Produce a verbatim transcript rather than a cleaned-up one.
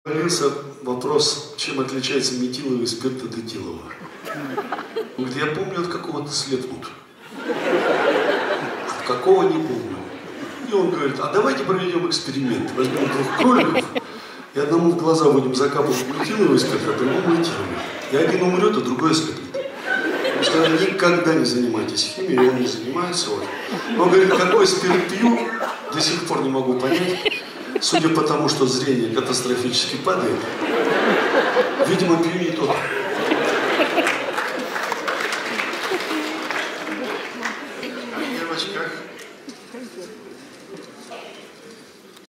Появился вопрос, чем отличается метиловый спирт от этилового. Он говорит, я помню от какого-то Следвуд. От какого не помню. И он говорит, а давайте проведем эксперимент. Возьмем двух кроликов и одному в глаза будем закапывать метиловый спирт, а другому этиловый. И один умрет, а другой ослепнет. Потому что вы никогда не занимаетесь химией, он не занимается. Вот. Он говорит, какой спирт пью, до сих пор не могу понять. Судя по тому, что зрение катастрофически падает, видимо, пью не тот.